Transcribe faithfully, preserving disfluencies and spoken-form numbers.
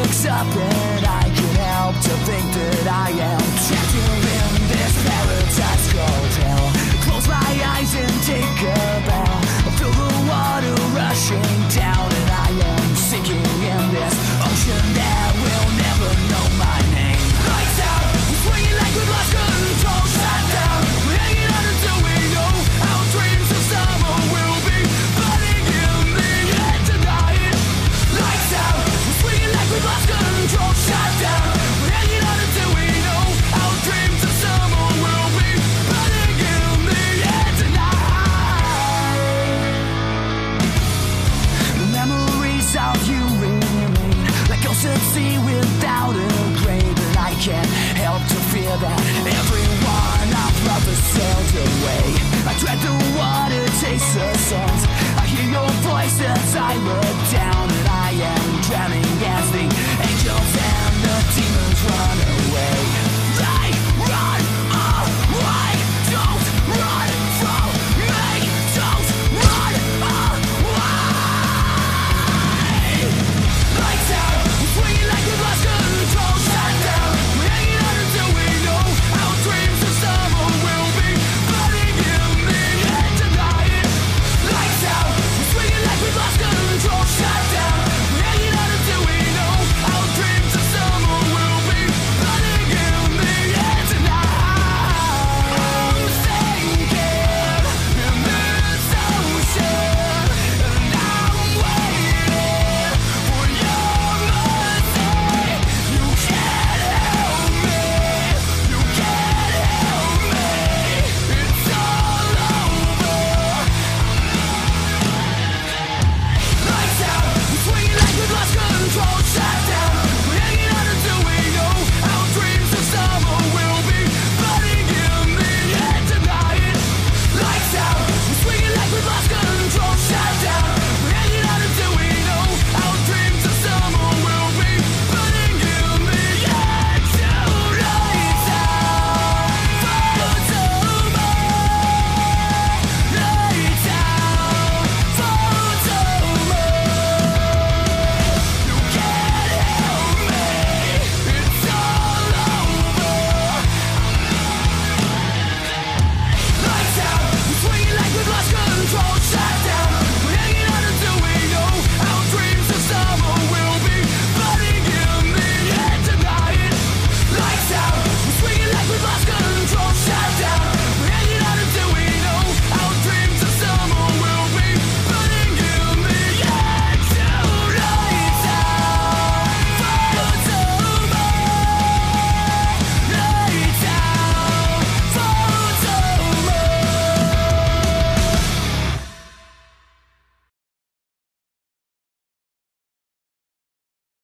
looks up and I can't help to think that I am trapped in this paradise called hell. Close my eyes and take a bow. I feel the water rushing down and I am sinking in this ocean that will never know my name. Lights out, we're swinging like we've lost control. Shut down, we're hanging on until we know our dreams of summer will be burning in the air tonight. Lights out, we're swinging like we've lost control. Shut down, we're hanging on until we know our dreams of summer will be burning in the air tonight. The memories of you remain like ghosts at sea without a grave, and I can't help to fear that everyone I've loved has sailed away. I dread the water, taste the songs. I hear your voice as I look